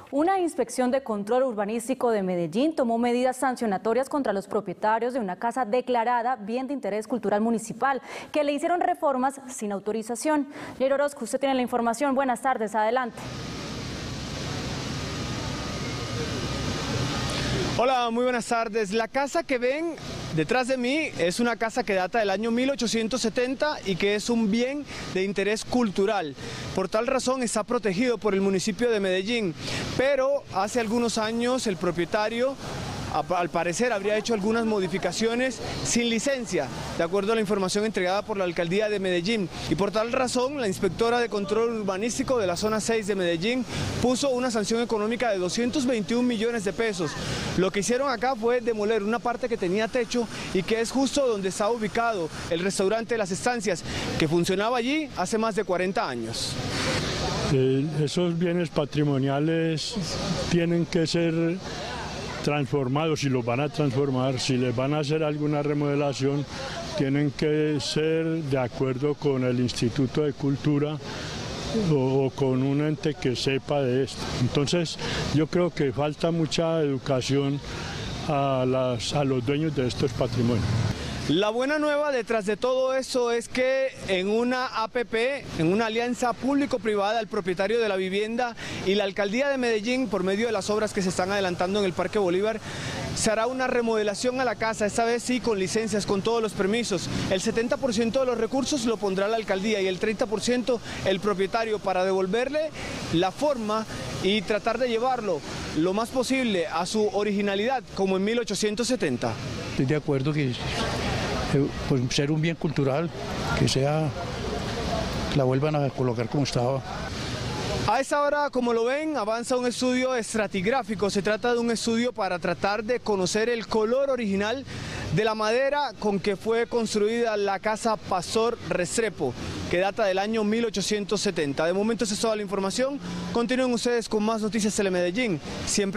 Una inspección de control urbanístico de Medellín tomó medidas sancionatorias contra los propietarios de una casa declarada bien de interés cultural municipal, que le hicieron reformas sin autorización. Jair Orozco, usted tiene la información. Buenas tardes, adelante. Hola, muy buenas tardes. La casa que ven detrás de mí es una casa que data del año 1870 y que es un bien de interés cultural. Por tal razón está protegido por el municipio de Medellín, pero hace algunos años el propietario, al parecer, habría hecho algunas modificaciones sin licencia, de acuerdo a la información entregada por la alcaldía de Medellín. Y por tal razón, la inspectora de control urbanístico de la zona 6 de Medellín puso una sanción económica de 221 millones de pesos. Lo que hicieron acá fue demoler una parte que tenía techo y que es justo donde está ubicado el restaurante Las Estancias, que funcionaba allí hace más de 40 años. Esos bienes patrimoniales tienen que ser transformados, si los van a transformar, si les van a hacer alguna remodelación, tienen que ser de acuerdo con el Instituto de Cultura o con un ente que sepa de esto. Entonces yo creo que falta mucha educación a los dueños de estos patrimonios. La buena nueva detrás de todo eso es que en una APP, en una alianza público-privada, el propietario de la vivienda y la alcaldía de Medellín, por medio de las obras que se están adelantando en el Parque Bolívar, se hará una remodelación a la casa, esta vez sí con licencias, con todos los permisos. El 70% de los recursos lo pondrá la alcaldía y el 30% el propietario, para devolverle la forma y tratar de llevarlo lo más posible a su originalidad, como en 1870. Estoy de acuerdo que pues, ser un bien cultural, que la vuelvan a colocar como estaba. A esta hora, como lo ven, avanza un estudio estratigráfico. Se trata de un estudio para tratar de conocer el color original de la madera con que fue construida la casa Pastor Restrepo, que data del año 1870. De momento esa es toda la información. Continúen ustedes con más noticias Telemedellín. Siempre